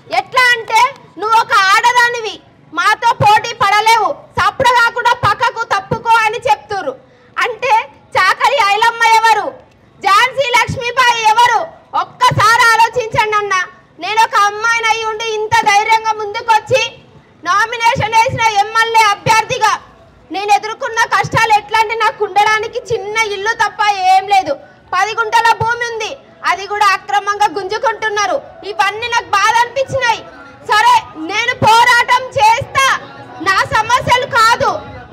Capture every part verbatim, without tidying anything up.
ఎట్లా అంటే నువ్వు ఒక ఆడదానివి, మాతో పోటీ పడలేవు, సప్పుడు కాకుండా పక్కకు తప్పుకో అని చెప్తురు. అంటే చాకలి ఐలమ్మ ఎవరు, ఝాన్సీ లక్ష్మీబాయి ఎవరు? ఒక్కసారి ఆలోచించండి అన్న. నేను ఒక అమ్మాయిని అయి ఉండి ఇంత ధైర్యంగా ముందుకొచ్చి నామినేషన్ వేసిన ఎమ్మెల్యే అభ్యర్థిగా నేను ఎదుర్కొన్న కష్టాలు ఎట్లా అంటే, నాకు ఉండడానికి చిన్న ఇల్లు తప్ప ఏం లేదు. పది గుంటల భూమి ఉంది, అది కూడా అక్రమంగా గుంజుకుంటున్నారు. ఇవన్నీ నాకు బాధ అనిపించినాయి. సరే నేను పోరాటం చేస్తా, నా సమస్యలు కాదు,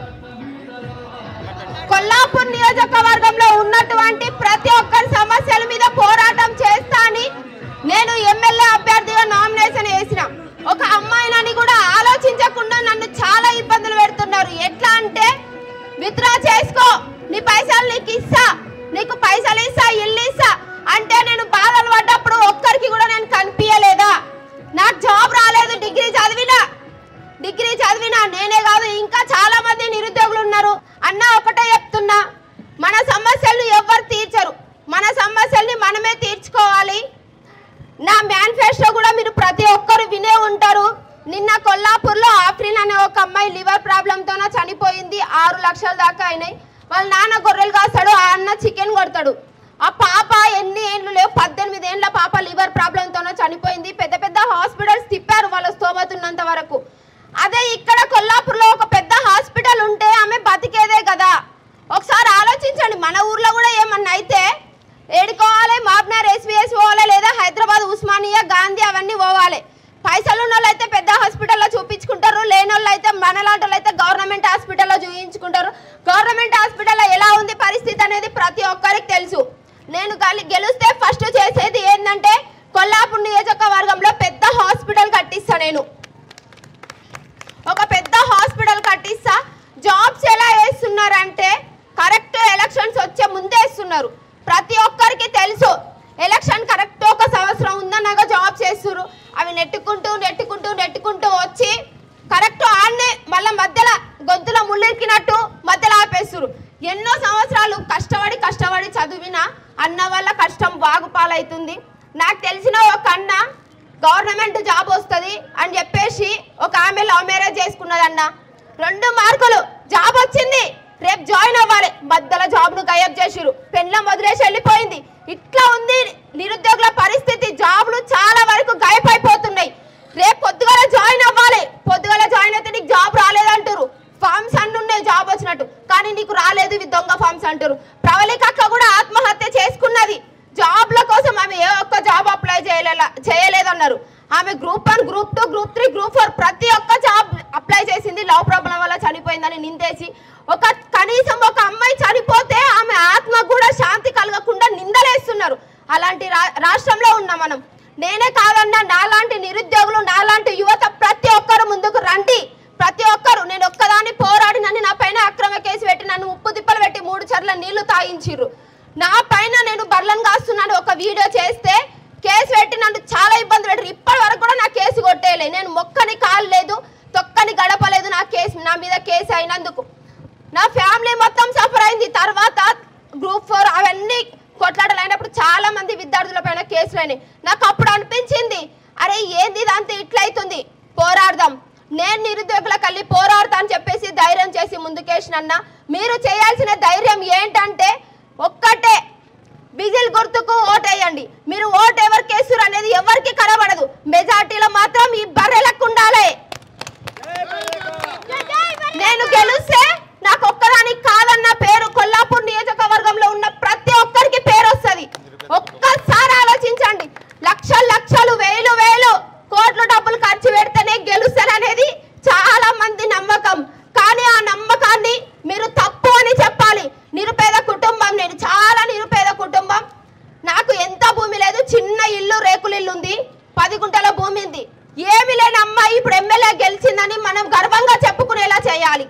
కొల్లాపూర్ నియోజకవర్గంలో ఉన్నటువంటి ప్రతి ఒక్కరి సమస్యల మీద పోరాటం చేస్తా అని నేను ఎమ్మెల్యే అభ్యర్థిగా నామినేషన్ వేసిన. ఒక అమ్మాయినని కూడా ఆలోచించకుండా నన్ను చాలా ఇబ్బందులు పెడుతున్నారు. ఎట్లా అంటే విత్డ్రా చేసుకో, నీ పైసలు నీకు ఇస్తా, నీకు పైసలు ఇస్తా, ఇల్లు ఇస్తా అంటే నేను బాధలు పడ్డప్పుడు ఒక్కరికి కూడా నేను కనిపించలేదా? నాకు జాబ్ రాలేదు, డిగ్రీ చదివినా డిగ్రీ చదివినా నేనే కాదు ఇంకా చాలా మంది నిరుద్యోగులు ఉన్నారు. అన్న ఒకటే చెప్తున్నా, మన సమస్యలను ఎవరు తీర్చరు, మన సమస్యల్ని మనమే తీర్చుకోవాలి. నా మేనిఫెస్టో కూడా మీరు ప్రతి ఒక్కరు వినే ఉంటారు. నిన్న కొల్లాపూర్లో ఆఫ్రిన్ అనే ఒక అమ్మాయి లివర్ ప్రాబ్లంతోనే చనిపోయింది. ఆరు లక్షల దాకా అయినాయి. వాళ్ళ నాన్న గొర్రెలు కాస్తాడు, ఆ అన్న చికెన్ కొడతాడు. ఆ పాప ఎన్ని ఏళ్ళు లేవు, పద్దెనిమిది ఏళ్ళ పాప లివర్ ప్రాబ్లంతోనే చనిపోయింది. పెద్ద పెద్ద హాస్పిటల్స్ తిప్పారు వాళ్ళ స్తోమతున్నంత వరకు. అదే ఇక్కడ కొల్లాపూర్లో ఒక పెద్ద హాస్పిటల్ ఉంటే ఆమె బతికేదే కదా. ఒకసారి ఆలోచించండి, మన ఊర్లో కూడా ఏమన్నా అయితే ఏడుకోవాలి, మాబ్నార్ ఎస్విఎస్ పోవాలి, లేదా హైదరాబాద్ ఉస్మానియా గాంధీ అవన్నీ పోవాలి. పైసలు ఉన్న వాళ్ళు అయితే పెద్ద హాస్పిటల్లో చూపించుకుంటారు, లేని వాళ్ళు అయితే మనలాంటి వాళ్ళు అయితే గవర్నమెంట్ హాస్పిటల్లో చూపించుకుంటారు. గవర్నమెంట్ హాస్పిటల్లో ఎలా ఉంది పరిస్థితి అనేది ప్రతి ఒక్కరికి తెలుసు. నేను గెలిస్తే ఫస్ట్ చేసేది ఏంటంటే కొల్లాపూర్ నియోజకవర్గంలో పెద్ద హాస్పిటల్ కట్టిస్తా. నేను ఒక పెద్ద హాస్పిటల్ కట్టిస్తా. జాబ్స్ ఎలా వేస్తున్నారంటే కరెక్ట్ ఎలక్షన్స్ వచ్చే ముందే వేస్తున్నారు. ప్రతి ఒక్కరికి తెలుసు ఎలక్షన్ కరెక్ట్ ఒక సంవత్సరం ఉందన్నగా జాబ్స్ చేస్తున్నారు. అవి నెట్టుకుంటూ నెట్టుకుంటూ నెట్టుకుంటూ వచ్చి కరెక్ట్ ఆడనే మళ్ళీ మధ్యలో గొంతులో ముళ్ళెక్కినట్టు మధ్యలో ఆపేస్తున్నారు. ఎన్నో సంవత్సరాలు కష్టపడి కష్టపడి చదివిన అన్న వల్ల కష్టం బాగుపాలవుతుంది. నాకు తెలిసిన ఒక అన్న గవర్నమెంట్ జాబ్ వస్తుంది అని చెప్పేసి ఒక ఆమె లవ్ మ్యారేజ్ చేసుకున్నదన్న. రెండు మార్కులు జాబ్ వచ్చింది, రేపు జాయిన్ అవ్వాలి, మధ్యలో జాబ్ను గయబ్ చేసిరు, పెళ్ళం వదిలేసి వెళ్ళిపోయింది. ఇట్లా ఉంది నిరుద్యోగుల పరిస్థితి. జాబ్లు చాలా వరకు గాయబ్ అయిపోతున్నాయి. రేపు పొద్దుగాల జాయిన్ అవ్వాలి, పొద్దుగాల జాయిన్ అయితే నీకు జాబ్ రాలేదంటారు. ఫామ్స్ అన్ని ఉన్నాయి జాబ్ వచ్చినట్టు, కానీ నీకు రాలేదు, ఇవి దొంగ ఫామ్స్ అంటారు. ప్రవళిక అక్క కూడా ఆత్మహత్య చేసుకున్నది. జాబ్ల కోసం ఆమె ఏ ఒక్క జాబ్ అప్లై చేయలే చేయలేదన్నారు. ఆమె group one, group two, group three, group four ప్రతి ఒక్క జాబ్ అప్లై చేసింది. లవ్ ప్రాబ్లం వల్ల చనిపోయిందని నిందేసి, ఒక కనీసం ఒక అమ్మాయి చనిపోతే ఆమె ఆత్మ కూడా శాంతి కలగకుండా నిందలేస్తున్నారు. అలాంటి రాష్ట్రంలో ఉన్నాం మనం. నేనే కాదన్నా, నాలాంటి నిరుద్యోగులు, నాలాంటి యువత ప్రతి ఒక్కరు ముందుకు రండి. ప్రతి ఒక్కరు, నేను ఒక్కదాన్ని పోరాడి నన్ను నా పైన అక్రమ కేసు పెట్టి నన్ను ఉప్పు తిప్పలు పెట్టి మూడు చర్ల నీళ్లు తాగించిర్రు. నా పైన నేను బర్లను కాస్తున్నాను ఒక వీడియో చేస్తే కేసు పెట్టి నన్ను చాలా ఇబ్బంది పెట్టారు. ఇప్పటి వరకు కూడా నా కేసు కొట్టేయలే. నేను మొక్కని కాలేదు, తొక్కని గడపలేదు నా కేసు నా మీద కేసు అయినందుకు. నా ఫ్యామిలీ మొత్తం సఫర్ అయింది. తర్వాత గ్రూప్ ఫోర్ అవన్నీ కొట్లాటలు అయినప్పుడు చాలా మంది విద్యార్థుల పైన కేసులు అయినాయి. నాకు అప్పుడు అనిపించింది, అరే ఏంది ఇదంతా ఇట్లయితుంది, పోరాడదాం, నేను నిరుద్యోగుల కళ్ళి పోరాడతా అని చెప్పేసి ధైర్యం చేసి ముందుకేసినన్నా. మీరు చేయాల్సిన ధైర్యం ఏంటంటే ఒక్కటే, బిజిల్ గుర్తుకు ఓటేయండి. మీరు ఓటు ఎవరికి వేస్తారు అనేది ఎవరికి కనబడదు. మెజార్టీలో మాత్రం ఈ బర్రెలకు ఉండాలి. నేను గెలిస్తే నాకు ఒక్కదానికి కాదన్న పేరు కొల్లాపూర్ నియోజకవర్గంలో ఉన్న ప్రతి ఒక్కరికి పేరు వస్తుంది. ఒక్కసారి ఆలోచించండి. లక్షలు లక్షలు వేలు వేలు కోట్ల డబ్బులు ఖర్చు పెడితేనే గెలుస్తాననేది చాలా మంది నమ్మకం. కానీ ఆ నమ్మకాన్ని మీరు తప్పు అని చెప్పాలి. నిరుపేద కుటుంబం, నేను చాలా నిరుపేద కుటుంబం. నాకు ఎంత భూమి లేదు, చిన్న ఇల్లు, రేకుల ఇల్లు ఉంది, పది గుంటల భూమి ఉంది. ఏమి లేని అమ్మాయి ఇప్పుడు ఎమ్మెల్యే గెలిచిందని మనం గర్వంగా చెప్పుకునేలా చేయాలి.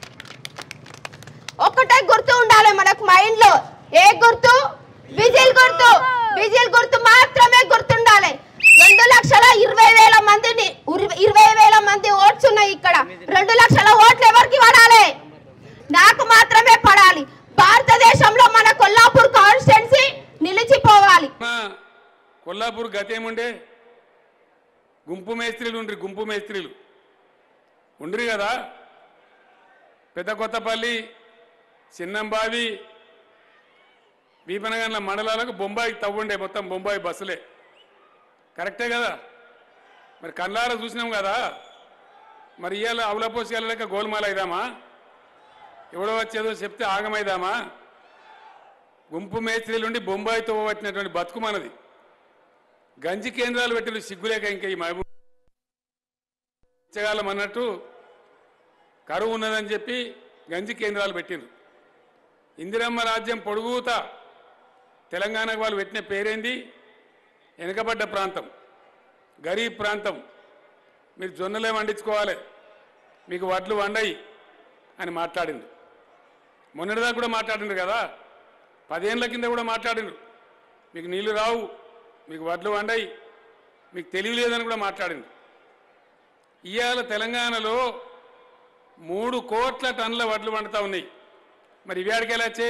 ఒక్కటే గుర్తు ఉండాలి మనకు మైండ్ లో. ఏ గుర్తు? విజిల్ గుర్తు. విజిల్ గుర్తు మాత్రమే గుర్తుండాలి. రెండు లక్షల ఇరవై వేల మందిని ఇరవై వేల మంది ఓట్స్ ఉన్నాయి ఇక్కడ. రెండు లక్షల ఓట్లు ఎవరికి పడాలి? నాకు మాత్రమే పడాలి. భారతదేశంలో మన కొల్లాపూర్ కాన్స్టిట్యున్సీ నిలిచిపోవాలి. కొల్లాపూర్ గతేముండే గుంపు మేస్త్రీలు ఉండ్రి గుంపు మేస్త్రీలు ఉండ్రి కదా పెద్ద కొత్తపల్లి చిన్నంబావి వీపనగండ్ల మండలాలకు బొంబాయికి తవ్వుండే మొత్తం బొంబాయి బస్సులే కరెక్టే కదా మరి కళ్ళారా చూసినాం కదా మరి ఇవాళ అవులపోసి వెళ్ళలేక గోల్మాల అయిదామా ఎవడో వచ్చేదో చెప్తే ఆగమైదామా గుంపు మేస్త్రీలుండి బొంబాయితో పట్టినటువంటి బతుకు మనది గంజి కేంద్రాలు పెట్టిన సిగ్గులేక ఇంకా ఈ మహబూబ్ ఇచ్చగాలం అన్నట్టు కరువు ఉన్నదని చెప్పి గంజి కేంద్రాలు పెట్టిండ్రు ఇందిరమ్మ రాజ్యం పొడుగుత తెలంగాణకు వాళ్ళు పెట్టిన పేరేంది వెనుకబడ్డ ప్రాంతం గరీబ్ ప్రాంతం మీరు జొన్నలే వండించుకోవాలి మీకు వడ్లు వండయి అని మాట్లాడిండు మొన్నటిదాకా కూడా మాట్లాడిండ్రు కదా పదేళ్ల కింద కూడా మాట్లాడిండ్రు మీకు నీళ్లు రావు మీకు వడ్లు వండయి మీకు తెలివి లేదని కూడా మాట్లాడిండ్రు ఇవాళ తెలంగాణలో మూడు కోట్ల టన్నుల వడ్లు వండుతూ ఉన్నాయి మరి ఇవాడికి ఎలా వచ్చే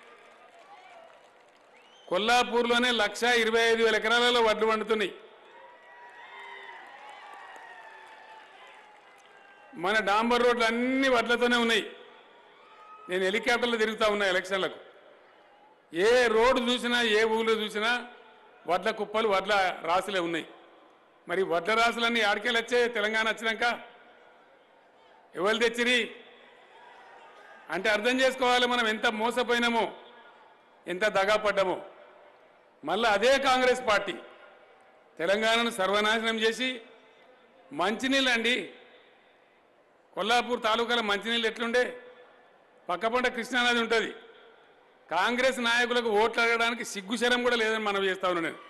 కొల్లాపూర్లోనే లక్ష ఇరవై ఐదు వేల ఎకరాలలో వడ్లు వండుతున్నాయి మన డాంబర్ రోడ్లు అన్ని వడ్లతోనే ఉన్నాయి నేను హెలికాప్టర్లో తిరుగుతూ ఉన్నా ఎలక్షన్లకు ఏ రోడ్డు చూసినా ఏ ఊళ్ళో చూసినా వడ్ల కుప్పలు వడ్ల రాసులే ఉన్నాయి మరి వడ్ల రాసులన్నీ ఆడికెళ్ళి వచ్చే తెలంగాణ వచ్చినాక ఎవరు తెచ్చిరి అంటే అర్థం చేసుకోవాలి మనం ఎంత మోసపోయినామో ఎంత దగాపడ్డామో మళ్ళీ అదే కాంగ్రెస్ పార్టీ తెలంగాణను సర్వనాశనం చేసి మంచినీళ్ళు అండి కొల్లాపూర్ తాలూకాలో మంచినీళ్ళు ఎట్లుండే పక్కపంట కృష్ణానది ఉంటుంది కాంగ్రెస్ నాయకులకు ఓట్లు అడగడానికి సిగ్గుశరం కూడా లేదని మనం చేస్తా ఉన్నాను నేను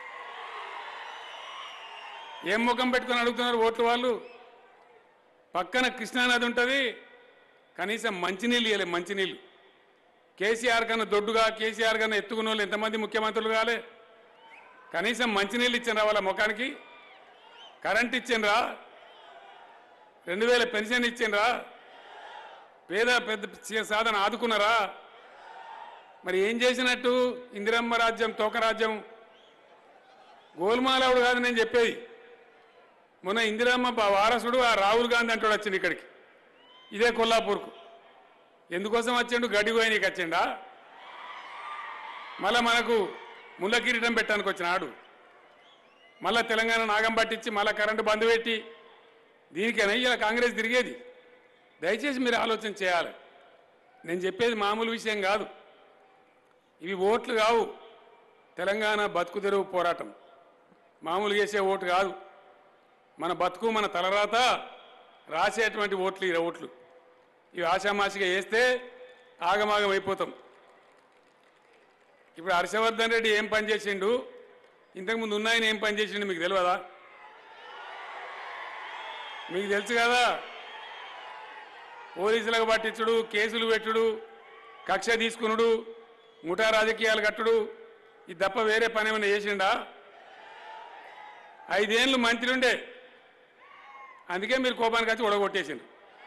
ఏం ముఖం పెట్టుకొని అడుగుతున్నారు ఓట్లు వాళ్ళు పక్కన కృష్ణానది ఉంటుంది కనీసం మంచినీళ్ళు ఇవ్వలే మంచినీళ్ళు కేసీఆర్ కన్నా దొడ్డుగా కేసీఆర్ కన్నా ఎత్తుకున్న వాళ్ళు ఎంతమంది ముఖ్యమంత్రులు కాలే కనీసం మంచినీళ్ళు ఇచ్చిండ్రా వాళ్ళ ముఖానికి కరెంట్ ఇచ్చిండ్రా రెండు వేల పెన్షన్ ఇచ్చిండ్రా పేద పెద్ద సాధన ఆదుకున్నారా మరి ఏం చేసినట్టు ఇందిరమ్మ రాజ్యం తోక రాజ్యం గోల్మాలవుడు కాదు నేను చెప్పేది మొన్న ఇందిరమ్మ వారసుడు ఆ రాహుల్ గాంధీ అంటాడు వచ్చిండు ఇక్కడికి ఇదే కొల్లాపూర్కు ఎందుకోసం వచ్చిండు గడ్డి గోయనీకి వచ్చిండా మళ్ళా మనకు ముళ్ళ కిరీటం పెట్టడానికి వచ్చిన ఆడు మళ్ళా తెలంగాణ నాగం పట్టించి మళ్ళా కరెంటు బంద్ పెట్టి దీనికైనా ఇలా కాంగ్రెస్ తిరిగేది దయచేసి మీరు ఆలోచన చేయాలి నేను చెప్పేది మామూలు విషయం కాదు ఇవి ఓట్లు కావు తెలంగాణ బతుకు తెరువు పోరాటం మామూలు చేసే ఓటు కాదు మన బతుకు మన తలరాత రాసేటువంటి ఓట్లు ఈ ఓట్లు ఇవి ఆషామాషిగా వేస్తే ఆగమాగం అయిపోతాం ఇప్పుడు హర్షవర్ధన్ రెడ్డి ఏం పని చేసిండు ఇంతకుముందు ఉన్నాయని ఏం పని చేసిండు మీకు తెలియదా మీకు తెలుసు కదా పోలీసులకు పట్టించుడు కేసులు పెట్టుడు కక్ష తీసుకునుడు ముఠా రాజకీయాలు కట్టుడు ఇది తప్ప వేరే పని ఏమైనా చేసిండా ఐదేళ్ళు మంత్రి ఉండే అందుకే మీరు కోపానికి వచ్చి ఒడగొట్టేసిండు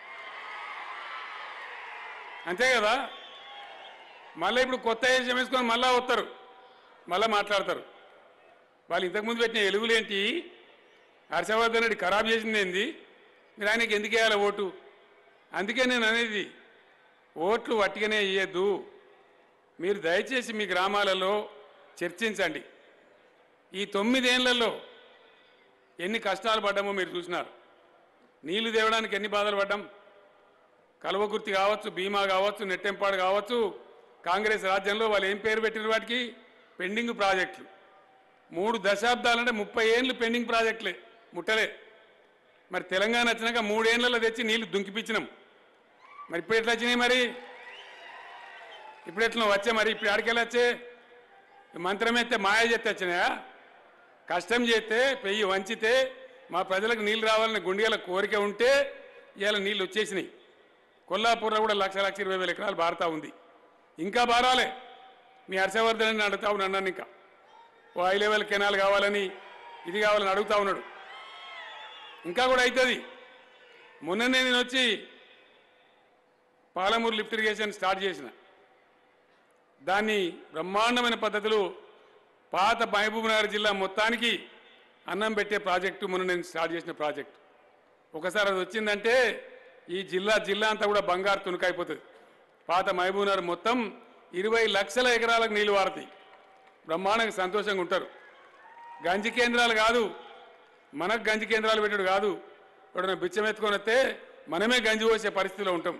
అంతే కదా మళ్ళీ ఇప్పుడు కొత్త ఏషం వేసుకొని మళ్ళా వస్తారు మళ్ళీ మాట్లాడతారు వాళ్ళు ఇంతకుముందు పెట్టిన ఎలుగులేంటి హర్షవర్ధన్ రెడ్డి ఖరాబ్ చేసింది ఏంది మీరు ఆయనకి ఎందుకు వేయాలి ఓటు అందుకే నేను అనేది ఓట్లు వట్టిగానే ఇయ్యద్దు మీరు దయచేసి మీ గ్రామాలలో చర్చించండి ఈ తొమ్మిదేళ్లలో ఎన్ని కష్టాలు పడ్డామో మీరు చూసినారు నీళ్లు తేవడానికి ఎన్ని బాధలు పడ్డాం కల్వకుర్తి కావచ్చు భీమా కావచ్చు నెట్టెంపాడు కావచ్చు కాంగ్రెస్ రాజ్యంలో వాళ్ళు ఏం పేరు పెట్టిన వాటికి పెండింగ్ ప్రాజెక్టులు మూడు దశాబ్దాలంటే ముప్పై ఏళ్ళు పెండింగ్ ప్రాజెక్టులే ముట్టలే మరి తెలంగాణ వచ్చినాక మూడేళ్లలో తెచ్చి నీళ్లు దుంకిపించినాం మరి ఇప్పుడు ఎట్లా వచ్చినాయి మరి ఇప్పుడు ఎట్లా వచ్చే మరి ఇప్పుడు ఆడికెళ్ళి వచ్చే మంత్రం అయితే మాయ చేస్తే వచ్చినాయా కష్టం చేస్తే పెయ్యి వంచితే మా ప్రజలకు నీళ్ళు రావాలని గుండెల కోరిక ఉంటే ఇవాళ నీళ్ళు వచ్చేసినాయి కొల్లాపూర్లో కూడా లక్ష లక్ష ఇరవై వేల ఎకరాలు బారుతా ఉంది ఇంకా బారాలే మీ హర్షవర్ధన్ అడుగుతా ఉన్నాను నన్ను ఇంకా ఓ హై లెవెల్ కెనాల్ కావాలని ఇది కావాలని అడుగుతా ఉన్నాడు ఇంకా కూడా అవుతుంది మొన్ననే నేను వచ్చి పాలమూరు లిఫ్ట్ ఇరిగేషన్ స్టార్ట్ చేసిన దాన్ని బ్రహ్మాండమైన పద్ధతులు పాత మహబూబ్నగర్ జిల్లా మొత్తానికి అన్నం పెట్టే ప్రాజెక్టు మొన్న నేను స్టార్ట్ చేసిన ప్రాజెక్టు. ఒకసారి అది వచ్చిందంటే ఈ జిల్లా జిల్లా అంతా కూడా బంగారు తునుకైపోతుంది. పాత మహబూబ్నగర్ మొత్తం ఇరవై లక్షల ఎకరాలకు నీళ్లు వారతాయి. బ్రహ్మాండంగా సంతోషంగా ఉంటారు. గంజి కేంద్రాలు కాదు, మనకు గంజి కేంద్రాలు పెట్టాడు కాదు, ఇప్పుడు బిచ్చం ఎత్తుకొని వస్తే మనమే గంజి పోసే పరిస్థితిలో ఉంటాం.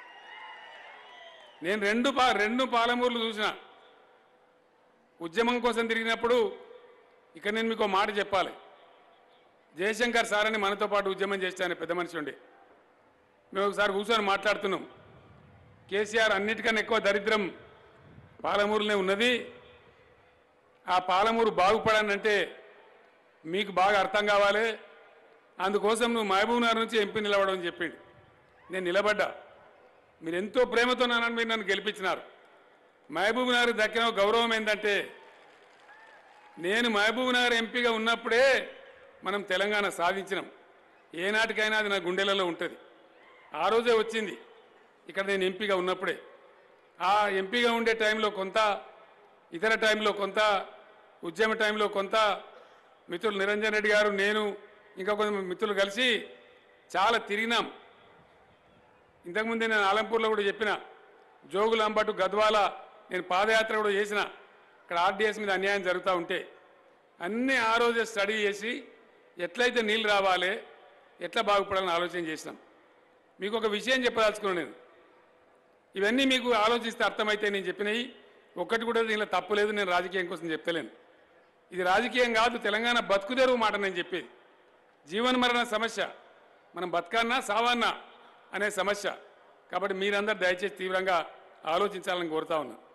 నేను రెండు పా రెండు పాలమూరులు చూసిన ఉద్యమం కోసం తిరిగినప్పుడు. ఇక్కడ నేను మీకు మాట చెప్పాలి. జయశంకర్ సార్ అని మనతో పాటు ఉద్యమం చేస్తాను, పెద్ద మనిషి ఉండి. మేము ఒకసారి కూర్చొని మాట్లాడుతున్నాం. కేసీఆర్ అన్నిటికన్నా ఎక్కువ దరిద్రం పాలమూరులోనే ఉన్నది, ఆ పాలమూరు బాగుపడానంటే మీకు బాగా అర్థం కావాలి, అందుకోసం నువ్వు మహబూబ్నగర్ నుంచి ఎంపీ నిలబడడం అని చెప్పిండు. నేను నిలబడ్డా. మీరు ఎంతో ప్రేమతో నన్ను మీరు నన్ను గెలిపించినారు. మహబూబ్నగర్ దక్కిన గౌరవం ఏంటంటే నేను మహబూబ్నగర్ ఎంపీగా ఉన్నప్పుడే మనం తెలంగాణ సాధించినాం. ఏనాటికైనా అది నా గుండెలలో ఉంటుంది. ఆ రోజే వచ్చింది ఇక్కడ నేను ఎంపీగా ఉన్నప్పుడే. ఆ ఎంపీగా ఉండే టైంలో కొంత, ఇతర టైంలో కొంత, ఉద్యమ టైంలో కొంత, మిత్రులు నిరంజన్ రెడ్డి గారు, నేను, ఇంకా కొంత మిత్రులు కలిసి చాలా తిరిగినాం. ఇంతకుముందే నేను ఆలంపూర్లో కూడా చెప్పిన, జోగులాంబటు గద్వాల నేను పాదయాత్ర కూడా చేసిన. ఇక్కడ ఆర్డీఎస్ మీద అన్యాయం జరుగుతూ ఉంటే అన్నీ ఆ రోజే స్టడీ చేసి ఎట్లయితే నీళ్ళు రావాలి, ఎట్లా బాగుపడాలని ఆలోచన చేసినాం. మీకు ఒక విషయం చెప్పదలుచుకున్నాను నేను. ఇవన్నీ మీకు ఆలోచిస్తే అర్థమైతే నేను చెప్పినవి ఒక్కటి కూడా దీనిలో తప్పు లేదు. నేను రాజకీయం కోసం చెప్తలేను. ఇది రాజకీయం కాదు, తెలంగాణ బతుకుదెరువు మాట నేను చెప్పేది. జీవన మరణ సమస్య, మనం బతకన్నా సావన్నా అనే సమస్య. కాబట్టి మీరందరూ దయచేసి తీవ్రంగా ఆలోచించాలని కోరుతా ఉన్నా.